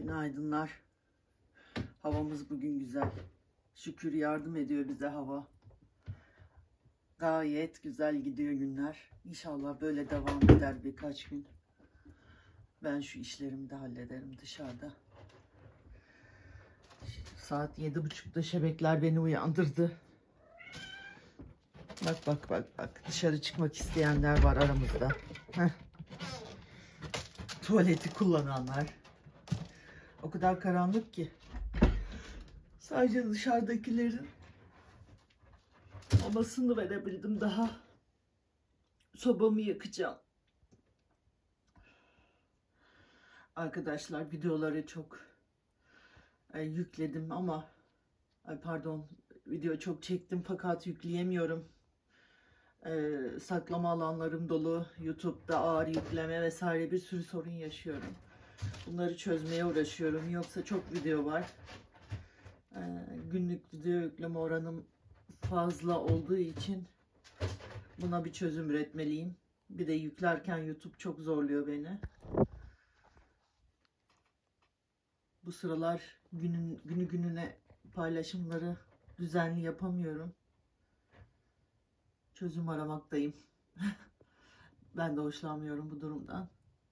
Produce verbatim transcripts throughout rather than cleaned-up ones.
Günaydınlar. Havamız bugün güzel. Şükür yardım ediyor bize hava. Gayet güzel gidiyor günler. İnşallah böyle devam eder birkaç gün. Ben şu işlerimi de hallederim dışarıda. Saat yedi buçukta şebekler beni uyandırdı. Bak bak bak bak. Dışarı çıkmak isteyenler var aramızda. Heh. Tuvaleti kullananlar. O kadar karanlık ki. Sadece dışarıdakilerin havasını verebildim daha. Sobamı yakacağım. Arkadaşlar videoları çok e, yükledim ama ay pardon video çok çektim fakat yükleyemiyorum. E, saklama alanlarım dolu. YouTube'da ağır yükleme vesaire bir sürü sorun yaşıyorum. Bunları çözmeye uğraşıyorum. Yoksa çok video var. E, günlük video yükleme oranım fazla olduğu için buna bir çözüm üretmeliyim. Bir de yüklerken YouTube çok zorluyor beni. Bu sıralar günün, günü gününe paylaşımları düzenli yapamıyorum. Çözüm aramaktayım. Ben de hoşlanmıyorum bu durumdan.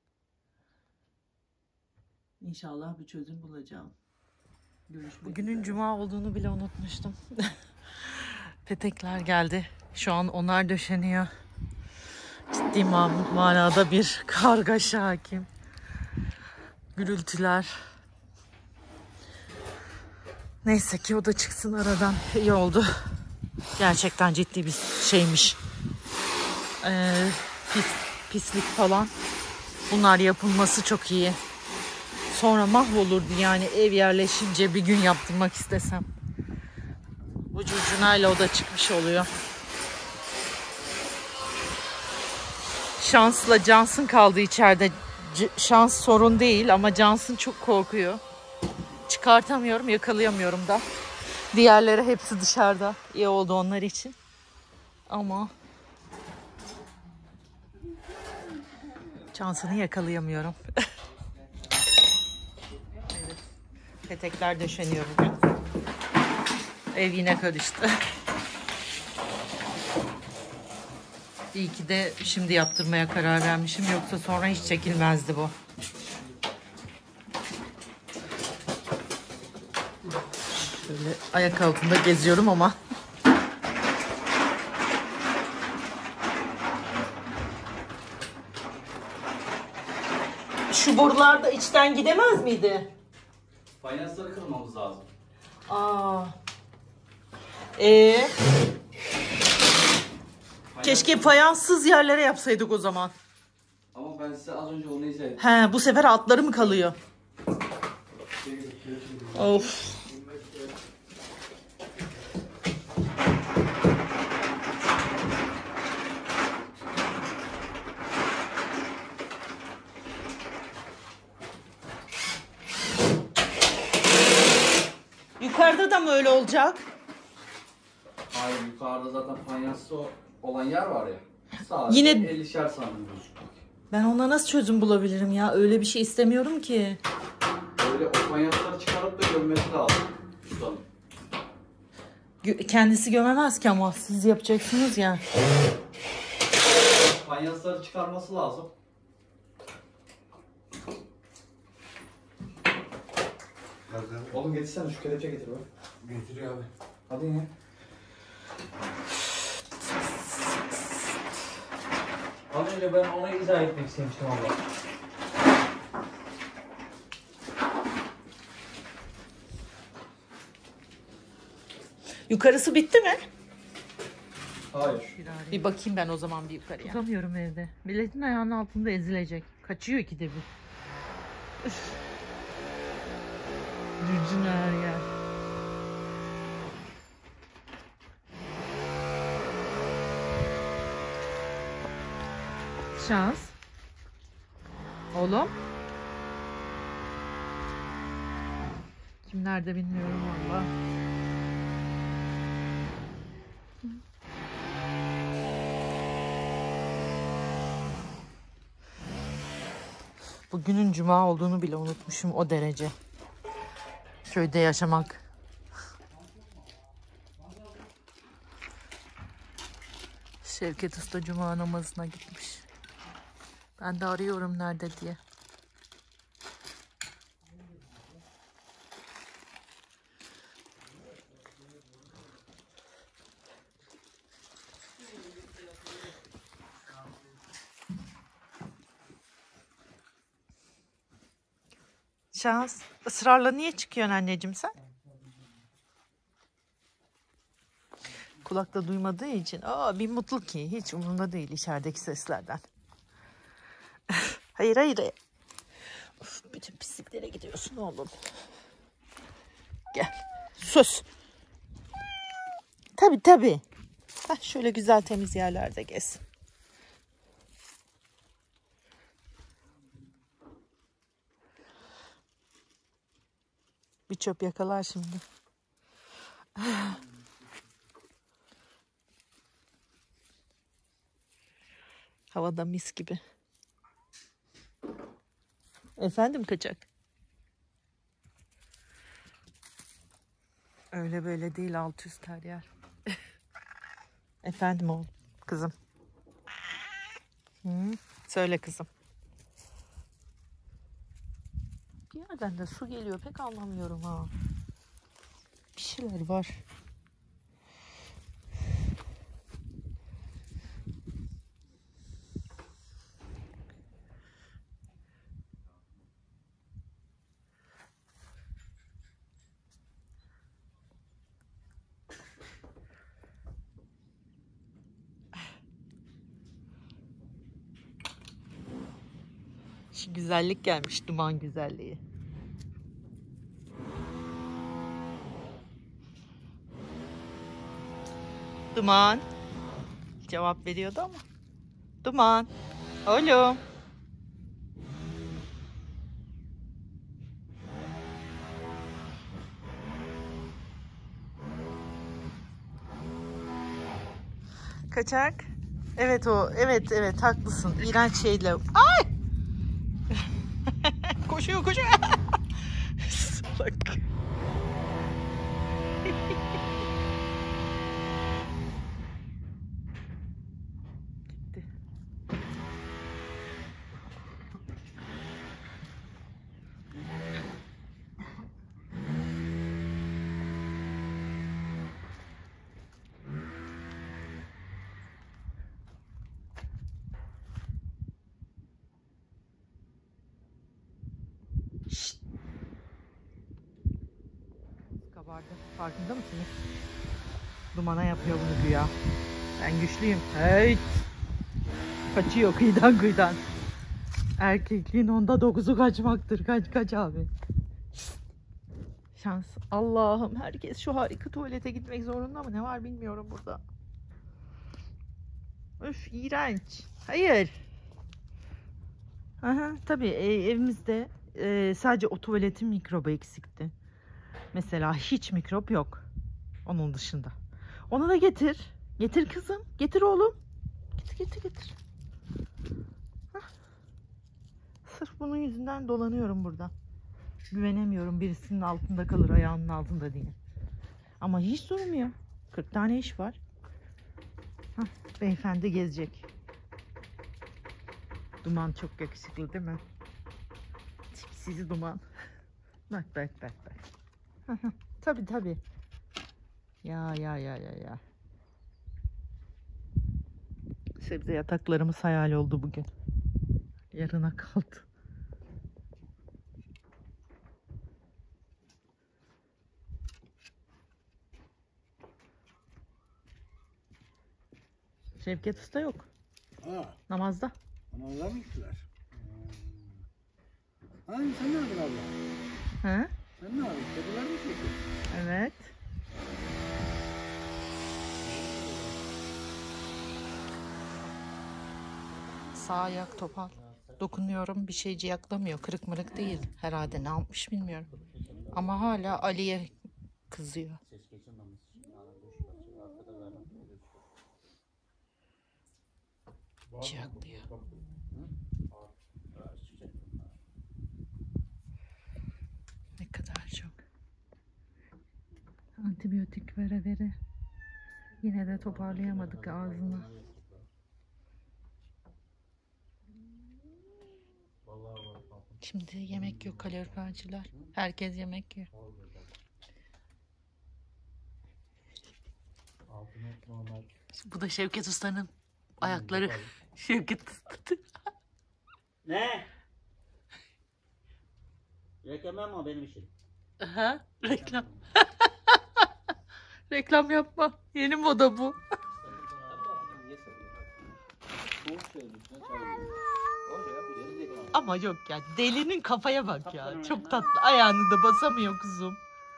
İnşallah bir çözüm bulacağım. Görüşmek Bugünün üzere. cuma olduğunu bile unutmuştum. Petekler geldi. Şu an onlar döşeniyor. Ciddi man- manada bir kargaşa hakim. Gürültüler. Neyse ki o da çıksın aradan. İyi oldu. Gerçekten ciddi bir şeymiş. Ee, pis, pislik falan. Bunlar yapılması çok iyi. Sonra mahvolurdu yani ev yerleşince bir gün yaptırmak istesem. Ucu ucunayla o da çıkmış oluyor. Şansla Johnson kaldı içeride. C- şans sorun değil ama Johnson çok korkuyor. Çıkartamıyorum, yakalayamıyorum da. Diğerleri hepsi dışarıda. İyi oldu onlar için. Ama Johnson'ı yakalayamıyorum. Evet. Petekler döşeniyor bugün. Ev yine karıştı. İyi ki de şimdi yaptırmaya karar vermişim. Yoksa sonra hiç çekilmezdi bu. Şöyle ayak altında geziyorum ama. Şu borular da içten gidemez miydi? Fayansları kırmamız lazım. Aa. Ee. Keşke fayanssız yerlere yapsaydık o zaman. Ama ben size az önce onu izledim. He, bu sefer altları mı kalıyor? Of. Yukarıda da mı öyle olacak? Hayır, yukarıda zaten fayanslı olan yer var ya. Sadece Yine- ellişer sandım gözüküyor. Ben ona nasıl çözüm bulabilirim ya? Öyle bir şey istemiyorum ki. Böyle o fayansları çıkarıp da gömmesi lazım. Tutalım. Gö- Kendisi gömemez ki ama siz yapacaksınız ya. Fayansları çıkarması lazım. Oğlum getirsene şu kelepçe getir bak. Getiriyor abi. Hadi yine. Az önce ben ona izah etmek istemiştim abla. Yukarısı bitti mi? Hayır. Bir bakayım ben o zaman bir yukarıya. Tutamıyorum evde. Milletin ayağının altında ezilecek. Kaçıyor ikide bir. Cücün her yer. Şans. Oğlum. Kim nerede bilmiyorum valla. Bugünün cuma olduğunu bile unutmuşum, o derece. Köyde yaşamak. Şevket Usta cuma namazına gitmiş. Ben de arıyorum nerede diye. Şans, ısrarla niye çıkıyorsun anneciğim sen? Kulakta duymadığı için aa, bir mutlu ki hiç umurunda değil içerideki seslerden. Hayır hayır. Of, bütün pisliklere gidiyorsun oğlum. Gel. Sus. Tabii tabii. Heh, şöyle güzel temiz yerlerde gez. Bir çöp yakalar şimdi. Havada mis gibi. Efendim kaçak? Öyle böyle değil, alt üst her yer. Efendim oğlum, kızım. Hı, söyle kızım. Bir yerden de su geliyor, pek anlamıyorum ha. Bir şeyler var. Şu güzellik gelmiş, duman güzelliği. Duman. Cevap veriyordu ama. Duman. Oğlum. Kaçak. Evet o. Evet evet haklısın. İğrenç şeyle. Ay! Koşuyor koşuyor. Salak. Gitti. Şşt. Kabardı. Farkında mısınız? Dumana yapıyor bunu güya. Ben güçlüyüm. Hey! Kaçıyor kıyıdan kıyıdan. Erkekliğin onda dokuzu kaçmaktır. Kaç kaç abi. Şans. Allah'ım, herkes şu harika tuvalete gitmek zorunda mı? Ne var bilmiyorum burada. Üf, iğrenç. Hayır. Aha, tabii e, evimizde e, sadece o tuvaletin mikrobu eksikti. Mesela hiç mikrop yok. Onun dışında. Onu da getir. Getir kızım. Getir oğlum. Getir getir getir. Hah. Sırf bunun yüzünden dolanıyorum burada. Güvenemiyorum birisinin altında kalır ayağının altında diye. Ama hiç durmuyor. kırk tane iş var. Hah, beyefendi gezecek. Duman çok yakışıklı değil mi? Tipsiz Duman. Bak bak bak bak. Tabii tabii. Ya ya ya ya ya. Sebze yataklarımız hayal oldu bugün. Yarına kaldı. Şevket Usta yok. Ha, Namazda. namazlar mı gittiler? Ha, sen ne yaptın abla? He? Sen ne yaptın? Kediler mi çekiyorsun? Evet. Sağ ayak topal. Dokunuyorum, bir şey ciyaklamıyor. Kırık mırık değil. Herhalde ne yapmış bilmiyorum. Ama hala Ali'ye kızıyor. Ciyaklıyor. Ne kadar çok. Antibiyotik vere vere. Yine de toparlayamadık ağzını. Şimdi yemek yok kaloriferciler. Herkes yemek yiyor. Bu da Şevket Usta'nın ayakları. Şevket Usta. Ne? Reklam yapma benim için. Aha, reklam. Reklam yapma. Yeni moda bu. Ama yok ya. Delinin kafaya bak ya. Çok tatlı. Ayağını da basamıyor kuzum.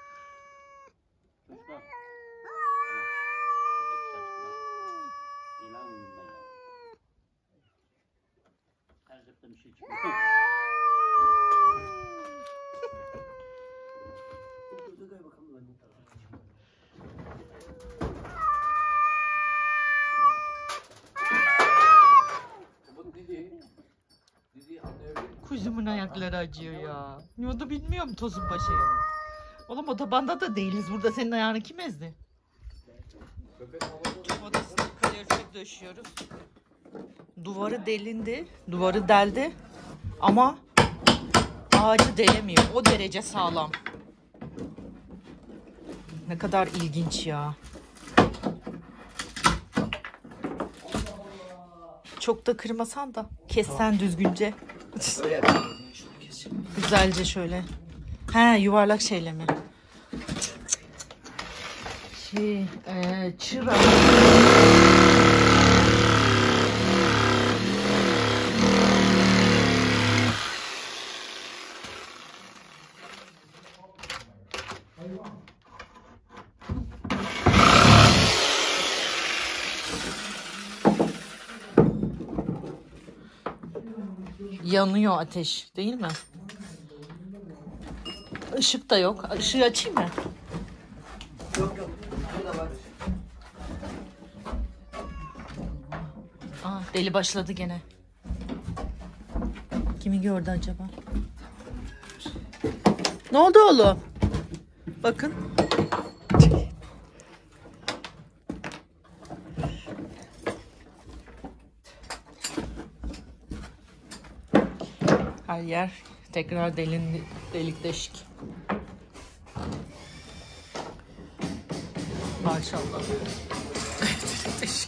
Kuzumun ayakları acıyor ya. O da bilmiyorum tozun başı. Oğlum otobanda da değiliz. Burada senin ayağını kim ezdi? Odasına kalorifer döşüyoruz. Duvarı delindi. Duvarı deldi. Ama ağacı delemiyor. O derece sağlam. Ne kadar ilginç ya. Çok da kırmasan da kessen düzgünce. Güzelce şöyle. He, yuvarlak şeyle mi? Şey, e, çıra. Yanıyor ateş, değil mi? Işık da yok. Işığı açayım mı? Yok yok. Burada var. Aa, deli başladı gene. Kimi gördü acaba? Ne oldu oğlum? Bakın. Her yer tekrar delin, delik deşik. Maşallah. Delik deşik.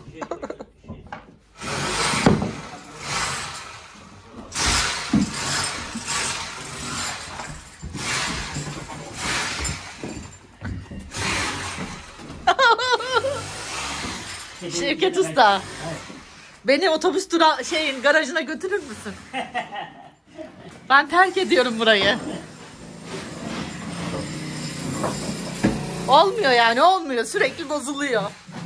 Şevket Usta. Beni otobüs dura şeyin garajına götürür müsün? Ben terk ediyorum burayı. Olmuyor yani, olmuyor. Sürekli bozuluyor.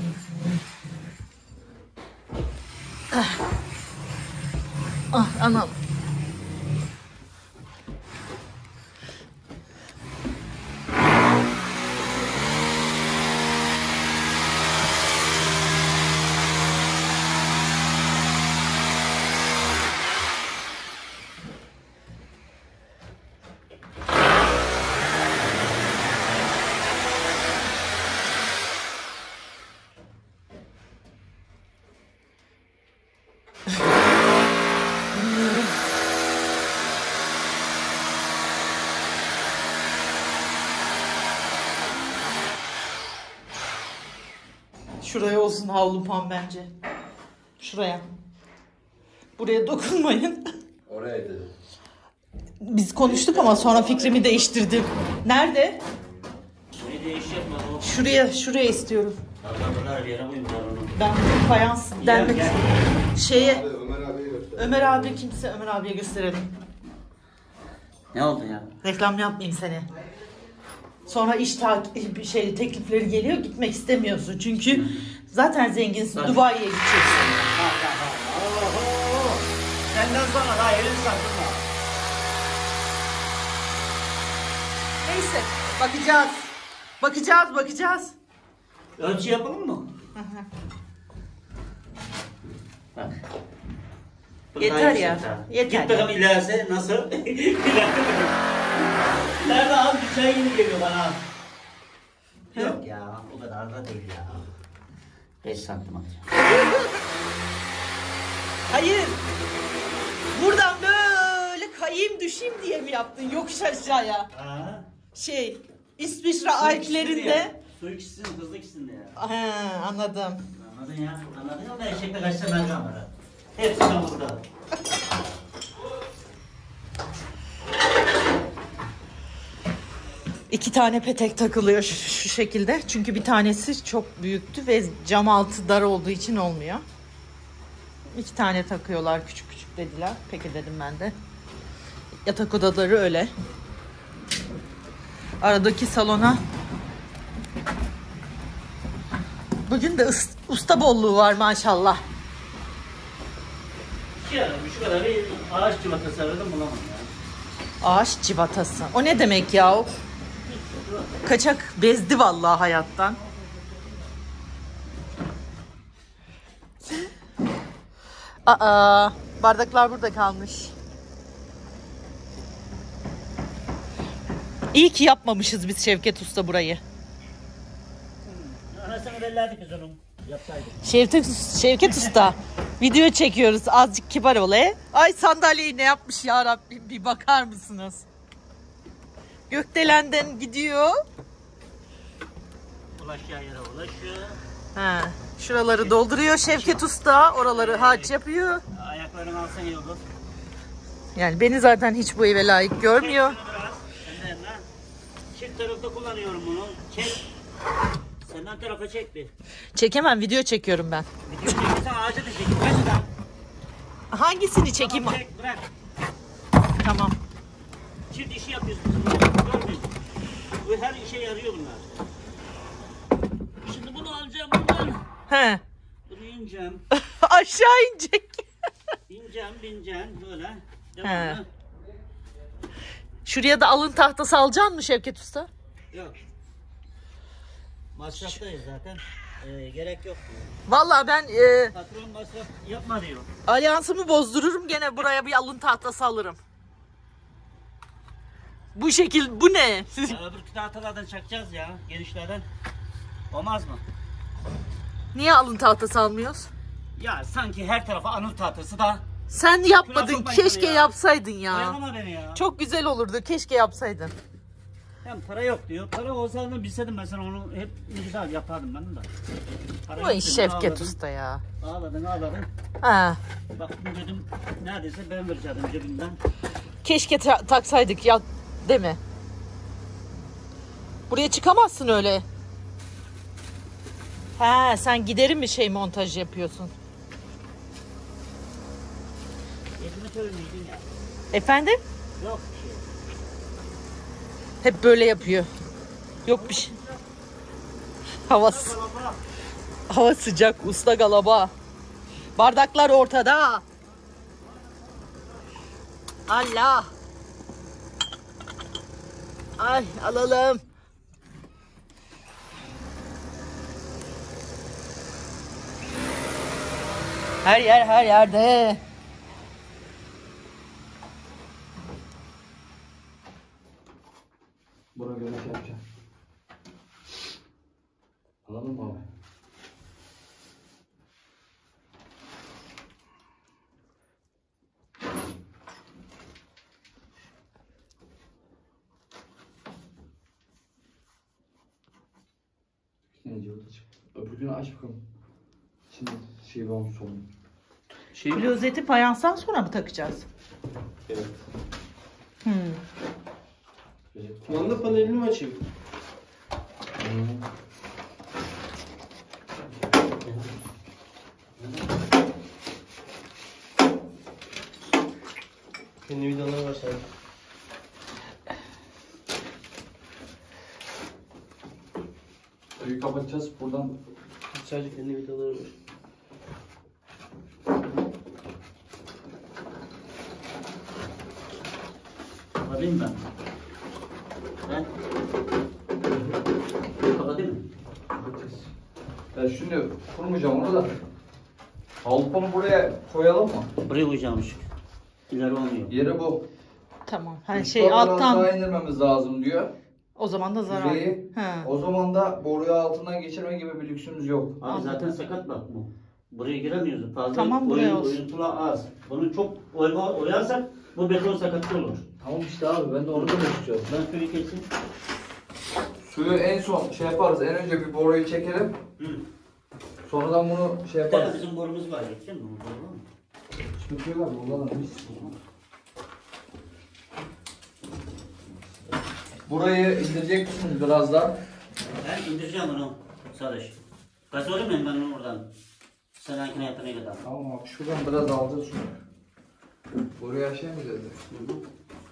Ah, ah anam. Şuraya olsun havlupam bence. Şuraya. Buraya dokunmayın. Oraya dedim. Biz konuştuk ama sonra fikrimi değiştirdim. Nerede? Ne değişecek mi o? Şuraya, şuraya istiyorum. Adamlar yere mi var onu? Ben fayans delmek gel. şeye Ömer abiye göster. Ömer abi kimse Ömer abiye gösterelim. Ne oldu ya? Reklam yapmayayım seni. Sonra iş takip şey teklifleri geliyor, gitmek istemiyorsun çünkü zaten zenginsin. Tabii. Dubai'ye gideceksin. Senden sonra daha elini sakınma. Neyse, bakacağız. Bakacağız, bakacağız. Ölçü yapalım mı? Bak. Bu Yeter daha ya, yüksek ha. yeter Git bakalım ilerisi nasıl? İlerisi çay gibi geliyor bana. Yok ya, o kadar da değil ya. beş santim atacağım. Hayır. Buradan böyle kayayım düşeyim diye mi yaptın yokuş aşağıya? Ha? Şey, İsviçre Su Alplerinde. Su içsin, hızlı içsin de ya. He, anladım. Anladın ya, anladın ya. O da eşekte kaç tane merdiven var ha. Hepsi de burada. İki tane petek takılıyor şu, şu şekilde. Çünkü bir tanesi çok büyüktü ve cam altı dar olduğu için olmuyor. İki tane takıyorlar, küçük küçük dediler. Peki dedim ben de. Yatak odaları öyle. Aradaki salona bugün de ıs- usta bolluğu var maşallah. Ya şu kadar bir ağaç civatası aradım bulamadım ya. Ağaç civatası. O ne demek ya? Kaçak bezdi vallahi hayattan. Aa, bardaklar burada kalmış. İyi ki yapmamışız biz Şevket Usta burayı. Anasını bellerdik biz onun. Yapsaydık. Şevket, Şevket Usta, video çekiyoruz. Azıcık kibar ol he. Ay sandalyeyi ne yapmış ya Rabbim, bir bakar mısınız? Gökdelenden gidiyor. Ulaşıyor yere ulaşıyor. Ha, şuraları dolduruyor Şevket Usta. Oraları harç yapıyor. Ayaklarını alsan iyi olur. Yani beni zaten hiç bu eve layık görmüyor. Çek şunu biraz. Senden lan. Çift tarafta kullanıyorum bunu. Çek. Senden tarafa çek bir. Çekemem, video çekiyorum ben. Video çekirsen ağaca da çek. Bırak şuradan. Hangisini çekeyim? Tamam, çek bırak. Tamam. Çift işi yapıyorsun. Görmüyorsun. Bu her işe yarıyor bunlar. Şimdi bunu alacağım buradan. He. Bunu ineceğim. Aşağı inecek. İneceğim, bineceğim böyle. He. Devamlı. Şuraya da alın tahtası alacaksın mı Şevket Usta? Yok. Masraftayız zaten. Ee, gerek yok diyor. Vallahi ben e, Patron masraf yapma diyor. alyansımı bozdururum, gene buraya bir alın tahtası alırım. Bu şekil bu ne? Ya öbür tahtalardan çakacağız ya. Genişlerden. Olmaz mı? Niye alın tahtası almıyoruz? Ya sanki her tarafa anıl tahtası da. Sen yapmadın. Şuna sokma Keşke canı ya. yapsaydın ya. Dayanama beni ya. Çok güzel olurdu. Keşke yapsaydın. Hem para yok diyor. Para olsa da bilseydim ben sana onu hep ne güzel yapardım ben de. Para Bu yok iş dedim, Şevket ağladın. Usta ya. Ağladın ağladın. Ha. Baktım dedim neredeyse ben vereceğim cebimden. Keşke ta- taksaydık ya, değil mi? Buraya çıkamazsın öyle. He, sen giderin mi şey montaj yapıyorsun? Yetime söylemeydin ya. Efendim? Yok bir şey. Hep böyle yapıyor. Yok bir şey. Hava, s- Baba, hava sıcak, usta galaba. Bardaklar ortada. Allah. Ay alalım. Her yer her yerde. Buna göre şey yapacağım. Anladın mı abi? Ne diyor da çık. Öbürkünü aç bakalım. Şimdi şey var mı sorun? Şey Klozeti fayanstan sonra mı takacağız? Evet. Hmm. Kumanda panelini mi açayım? Hmm. Kendi vidaları var sadece. Suyu kapatacağız. Buradan Sadece kendi vidaları var. kapatayım ben. Ben. Kapatayım mı? kapatacağız. Ben şimdi kurmayacağım onu da. Halponu buraya koyalım mı? Buraya koyacağım şu. İleri olmuyor. Yeri bu. Tamam. Her Üst şey kat biraz alttan. daha indirmemiz lazım diyor. O zaman da zarar. Yüzeyi. He. O zaman da boruyu altından geçirme gibi bir lüksümüz yok. Abi Anladım. zaten sakat bak bu. Buraya giremiyoruz. Fazla Tamam, buraya oyun, olsun. oyuntula az. Bunu çok oyma, oyarsak bu beton sakatlı olur. Tamam işte abi, ben de onu demek istiyorum. Ben suyu keseyim. Suyu en son şey yaparız. En önce bir boruyu çekelim. Hı. Sonradan bunu şey Bir tane yaparız. bizim borumuz var. Geçecek mi? Bu boru var mı? Sıkıntı yok abi. Kullanalım biz. Burayı indirecek misiniz biraz daha? Ben indireceğim onu. Sadece. Gaz olayım ben onu oradan. Sen hankine yapana kadar. Tamam abi, şuradan biraz alacağız şunu. Buraya şey mi dedi? Hı hı.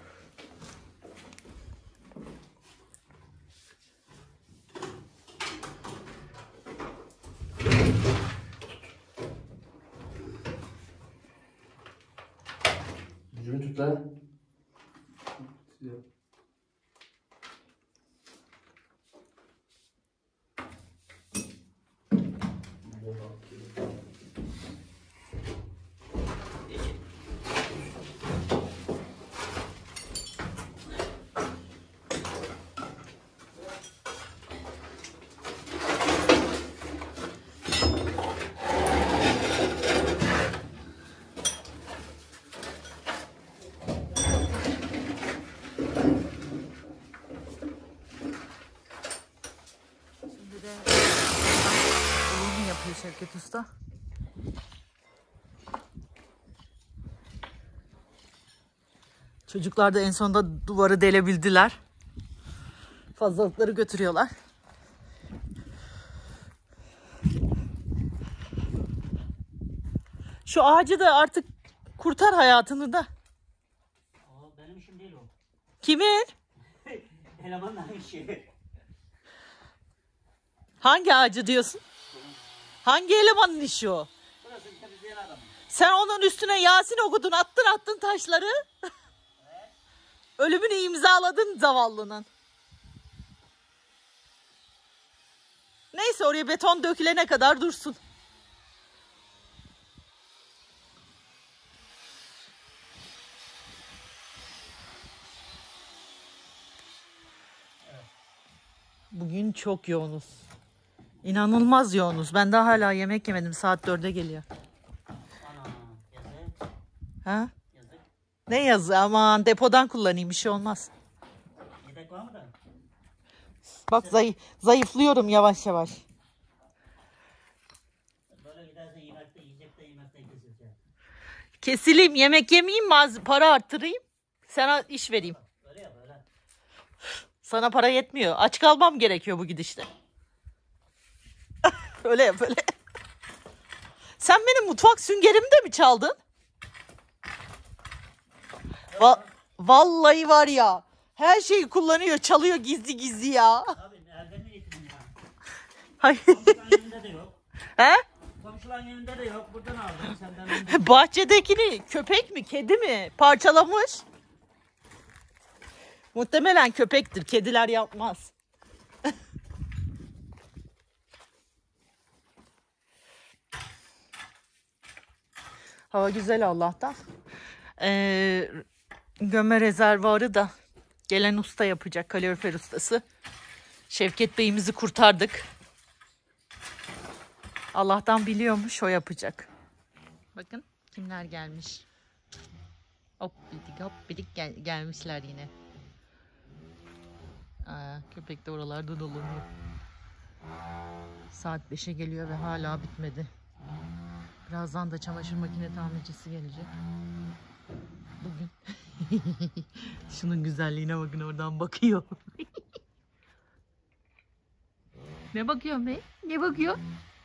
Düzgün tut lan. Şimdi de bunu yapıyor Şevket Usta. Çocuklar da en sonunda duvarı delebildiler. Fazlalıkları götürüyorlar. Şu ağacı da artık kurtar hayatını da. O benim işim değil o. Kimin? Elemanla işi. Hangi ağacı diyorsun? Hangi elemanın işi o? Burası temizleyen adam. Sen onun üstüne Yasin okudun, attın attın taşları. Ölümünü imzaladın zavallının. Neyse, oraya beton dökülene kadar dursun. Bugün çok yoğunuz. İnanılmaz yoğunuz. Ben daha hala yemek yemedim. Saat dörde geliyor. Ana yazık. Ha? Yazık. Ne yazı? Aman depodan kullanayım, bir şey olmaz. Yedek var mı da? Bak zayıf, zayıflıyorum yavaş yavaş. Böyle giderse yemekte yiyecek de yemekte kesilecek. Kesileyim, yemek yemeyeyim, maz para arttırayım. Sana iş vereyim. Öyle yap öyle. Sana para yetmiyor. Aç kalmam gerekiyor bu gidişte. Öyle yap öyle. Sen benim mutfak süngerimi de mi çaldın? Va- Vallahi var ya. Her şeyi kullanıyor, çalıyor gizli gizli ya. Abi nereden mi getirdin ya? Hayır. Komşuların evinde de yok. He? Komşuların evinde de yok. Buradan aldım senden. Bahçedekini köpek mi, kedi mi parçalamış? Muhtemelen köpektir. Kediler yapmaz. Hava güzel Allah'tan. Ee, gömme rezervuarı da gelen usta yapacak. Kalorifer ustası. Şevket Bey'imizi kurtardık. Allah'tan biliyormuş, o yapacak. Bakın kimler gelmiş. Hop bidik hop bidik gel- gelmişler yine. Aa, köpek de oralarda dolanıyor. Saat beşe geliyor ve hala bitmedi. Birazdan da çamaşır makine tamircisi gelecek. Bugün. Şunun güzelliğine bakın, oradan bakıyor. Ne bakıyor be? Ne bakıyor?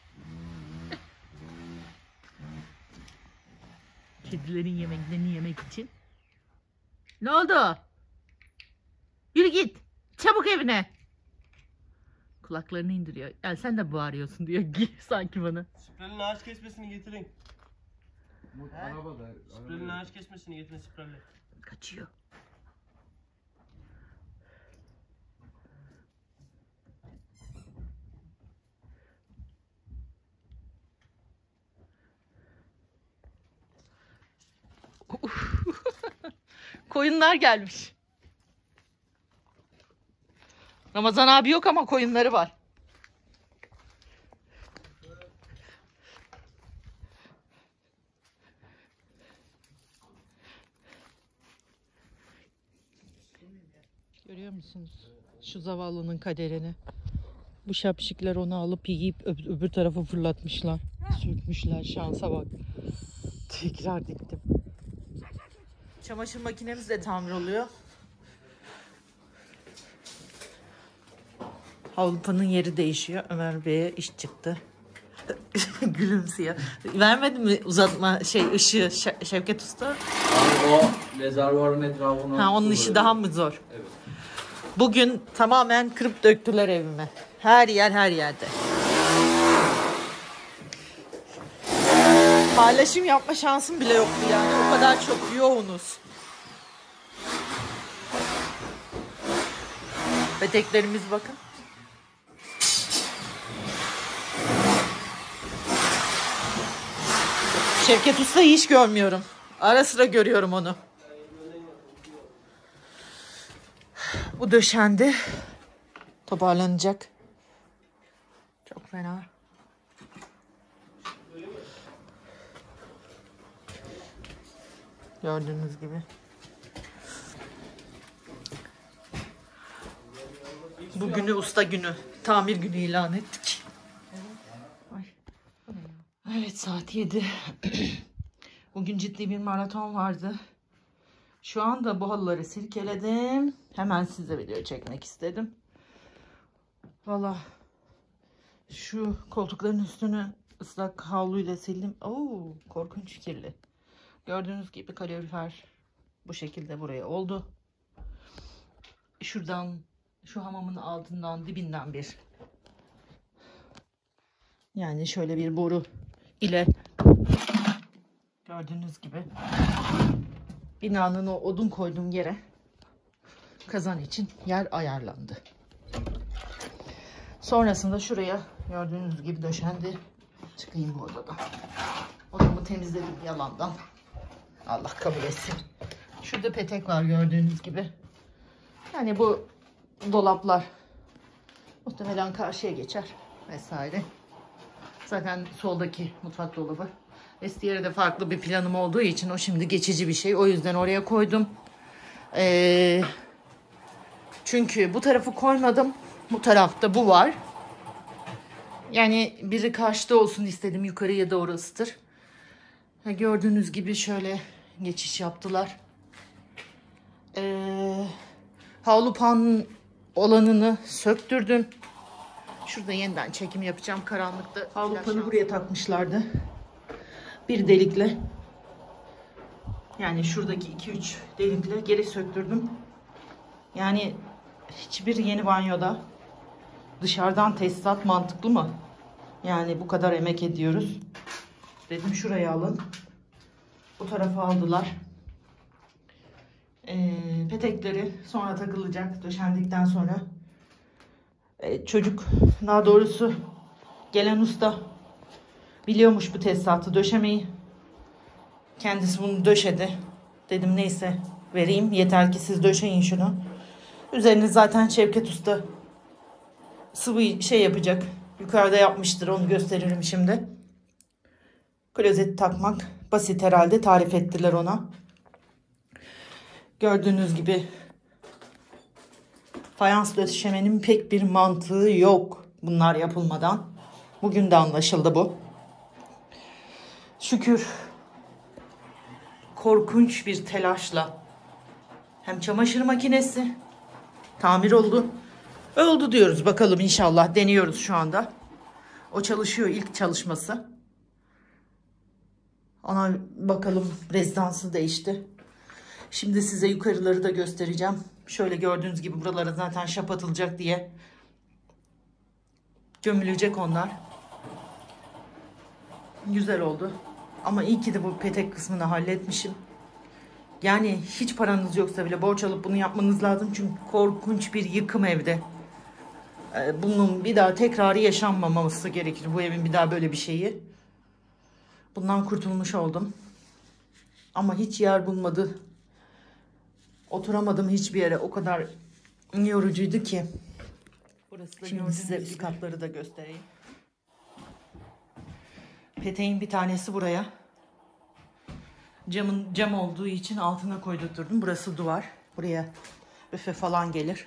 Kedilerin yemeklerini yemek için. Ne oldu? Yürü git. Çabuk evine. Kulaklarını indiriyor. Ya sen de bağırıyorsun diyor sanki bana. Sprelin ağaç kesmesini getirin. Bu arabada. Sprelin ağaç kesmesini getirin sprelle. Kaçıyor. Koyunlar gelmiş. Ramazan abi yok ama koyunları var. Görüyor musunuz? Şu zavallının kaderini. Bu şapşikler onu alıp yiyip öb öbür tarafa fırlatmışlar. Sökmüşler. Şansa bak. Tekrar diktim. Çamaşır makinemiz de tamir oluyor. Havlupanın yeri değişiyor. Ömer Bey'e iş çıktı. Gülümsüyor. Vermedi mi uzatma şey ışığı Ş Şevket Usta? Abi o rezervuarın etrafına... Ha, onun işi daha mı zor? Evet. Bugün tamamen kırıp döktüler evime. Her yer her yerde. Paylaşım yapma şansım bile yoktu yani. O kadar çok yoğunuz. Peteklerimiz bakın. Şevket Usta'yı hiç görmüyorum. Ara sıra görüyorum onu. Bu döşendi. Toparlanacak. Çok fena. Gördüğünüz gibi. Bugünü usta günü, tamir günü ilan ettik. Ay. Evet, saat yedi. Bugün ciddi bir maraton vardı. Şu anda bu halıları silkeledim. Hemen size video çekmek istedim. Valla şu koltukların üstünü ıslak havluyla sildim. Oo, korkunç kirli. Gördüğünüz gibi kalorifer bu şekilde buraya oldu. Şuradan, şu hamamın altından, dibinden bir, yani şöyle bir boru ile gördüğünüz gibi binanın o odun koyduğum yere kazan için yer ayarlandı. Sonrasında şuraya gördüğünüz gibi döşendi. Çıkayım bu odadan. Odamı temizledim yalandan. Allah kabul etsin. Şurada petek var gördüğünüz gibi. Yani bu dolaplar muhtemelen karşıya geçer vesaire. Zaten soldaki mutfak dolabı. Vestiyere de farklı bir planım olduğu için o şimdi geçici bir şey. O yüzden oraya koydum. Ee, çünkü bu tarafı koymadım. Bu tarafta bu var. Yani biri karşıda olsun istedim. Yukarıya doğru ısıtır. Gördüğünüz gibi şöyle geçiş yaptılar. Ee, havlu pan olanını söktürdüm. Şurada yeniden çekim yapacağım karanlıkta. Havlu panı buraya takmışlardı. Bir delikle. Yani şuradaki iki üç delikle geri söktürdüm. Yani hiçbir yeni banyoda dışarıdan tesisat mantıklı mı? Yani bu kadar emek ediyoruz. Dedim şuraya alın. Bu tarafa aldılar. Ee, petekleri sonra takılacak döşendikten sonra. Ee, çocuk, daha doğrusu gelen usta biliyormuş bu tesisatı döşemeyi. Kendisi bunu döşedi. Dedim neyse vereyim. Yeter ki siz döşeyin şunu. Üzerini zaten Şevket Usta sıvı şey yapacak. Yukarıda yapmıştır. Onu gösteririm şimdi. Klozet takmak basit herhalde. Tarif ettiler ona. Gördüğünüz gibi fayans döşemenin pek bir mantığı yok. Bunlar yapılmadan. Bugün de anlaşıldı bu. Şükür korkunç bir telaşla hem çamaşır makinesi tamir oldu. Oldu diyoruz bakalım inşallah. Deniyoruz şu anda. O çalışıyor, ilk çalışması. Ona bakalım, rezidansı değişti. Şimdi size yukarıları da göstereceğim. Şöyle gördüğünüz gibi buralara zaten şap atılacak diye gömülecek onlar. Güzel oldu. Ama iyi ki de bu petek kısmını halletmişim. Yani hiç paranız yoksa bile borç alıp bunu yapmanız lazım. Çünkü korkunç bir yıkım evde. Bunun bir daha tekrarı yaşanmaması gerekir. Bu evin bir daha böyle bir şeyi. Bundan kurtulmuş oldum. Ama hiç yer bulmadı. Oturamadım hiçbir yere. O kadar yorucuydu ki. Burası da Şimdi size üst katları da göstereyim. Peteğin bir tanesi buraya. Camın cam olduğu için altına koydurturdum. Burası duvar. Buraya büfe falan gelir.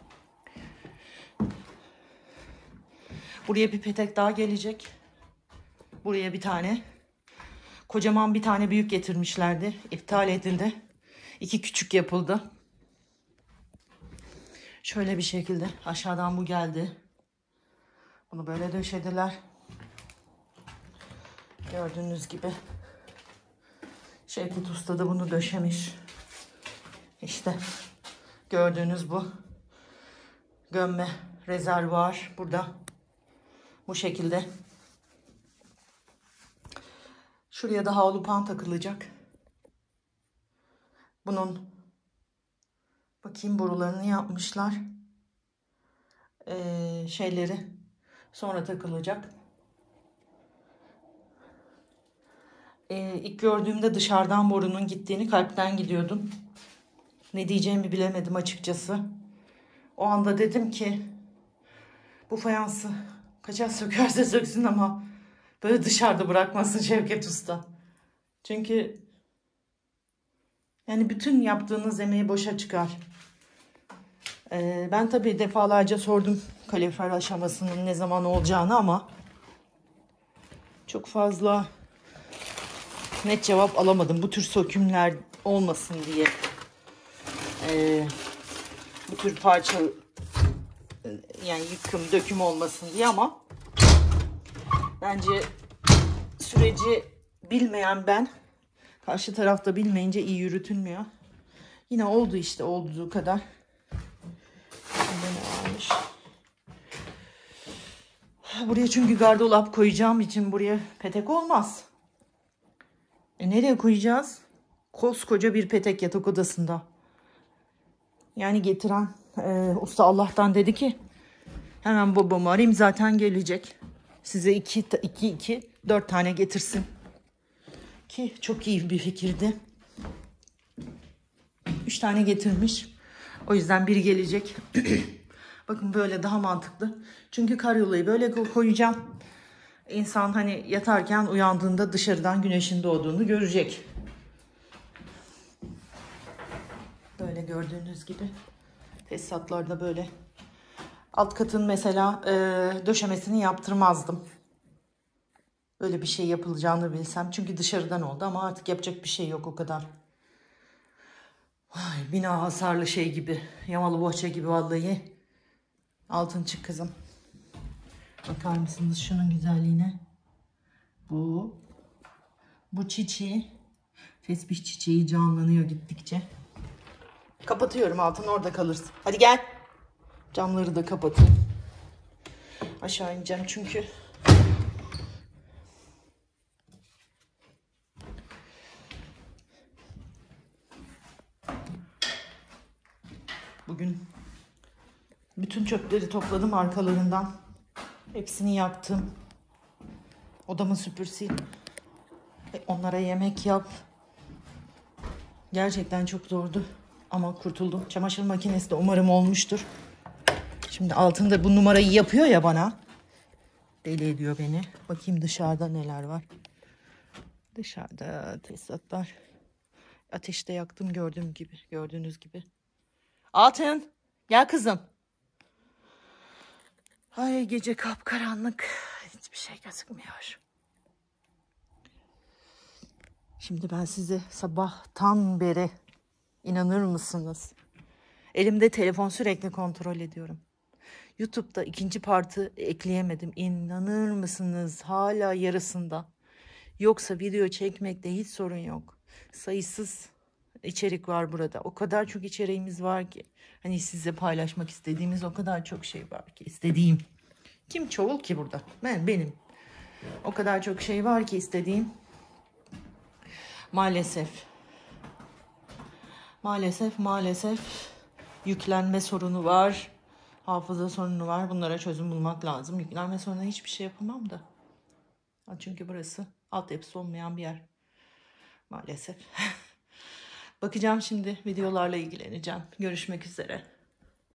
Buraya bir petek daha gelecek. Buraya bir tane. Kocaman bir tane büyük getirmişlerdi. İptal edildi. İki küçük yapıldı. Şöyle bir şekilde aşağıdan bu geldi. Bunu böyle döşediler. Gördüğünüz gibi. Şevket Usta da bunu döşemiş. İşte gördüğünüz bu. Gömme rezervuar burada. Bu şekilde. Şuraya da havlu pan takılacak. Bunun bakayım borularını yapmışlar. Ee, şeyleri sonra takılacak. Ee, ilk gördüğümde dışarıdan borunun gittiğini, kalpten gidiyordum. Ne diyeceğimi bilemedim açıkçası. O anda dedim ki bu fayansı kaçar sökerse söksün ama böyle dışarıda bırakmasın Şevket Usta. Çünkü yani bütün yaptığınız emeği boşa çıkar. Ee, ben tabii defalarca sordum kalorifer aşamasının ne zaman olacağını ama çok fazla net cevap alamadım. Bu tür sökümler olmasın diye. Ee, bu tür parça yani yıkım, döküm olmasın diye ama bence süreci bilmeyen ben, karşı tarafta bilmeyince iyi yürütülmüyor. Yine oldu işte olduğu kadar. Buraya çünkü gardırop koyacağım için buraya petek olmaz. E nereye koyacağız? Koskoca bir petek yatak odasında. Yani getiren e, usta Allah'tan dedi ki hemen babamı arayayım zaten gelecek. Size iki, iki, iki, dört tane getirsin. Ki çok iyi bir fikirdi. Üç tane getirmiş. O yüzden biri gelecek. Bakın böyle daha mantıklı. Çünkü karyolayı böyle koyacağım. İnsan hani yatarken uyandığında dışarıdan güneşin doğduğunu görecek. Böyle gördüğünüz gibi. Tesisatlarda böyle. Alt katın mesela e, döşemesini yaptırmazdım. Böyle bir şey yapılacağını bilsem. Çünkü dışarıdan oldu ama artık yapacak bir şey yok o kadar. Ay, bina hasarlı şey gibi. Yamalı bohça gibi vallahi. Altın çık kızım. Bakar mısınız şunun güzelliğine? Bu. Bu çiçeği. Tesbih çiçeği canlanıyor gittikçe. Kapatıyorum, altın orada kalırsın. Hadi gel. Camları da kapatayım. Aşağı ineceğim çünkü. Bugün bütün çöpleri topladım arkalarından. Hepsini yaktım. Odamı süpürsil. Onlara yemek yap. Gerçekten çok zordu. Ama kurtuldum. Çamaşır makinesi de umarım olmuştur. Şimdi altında bu numarayı yapıyor ya bana. Deli ediyor beni. Bakayım dışarıda neler var. Dışarıda tesisatlar. Ateşte yaktım gördüğüm gibi. Gördüğünüz gibi. Altın. Gel kızım. Ay gece kapkaranlık. Hiçbir şey gözükmüyor. Şimdi ben size sabahtan beri inanır mısınız? Elimde telefon, sürekli kontrol ediyorum. YouTube'da ikinci partı ekleyemedim. İnanır mısınız? Hala yarısında. Yoksa video çekmekte hiç sorun yok. Sayısız içerik var burada. O kadar çok içeriğimiz var ki. Hani size paylaşmak istediğimiz o kadar çok şey var ki. İstediğim. Kim çoğul ki burada? Ben, benim. O kadar çok şey var ki istediğim. Maalesef. Maalesef, maalesef yüklenme sorunu var. Hafıza sorunu var. Bunlara çözüm bulmak lazım. Yüklenme sorununa hiçbir şey yapamam da. Çünkü burası altyapısı olmayan bir yer. Maalesef. Bakacağım şimdi. Videolarla ilgileneceğim. Görüşmek üzere.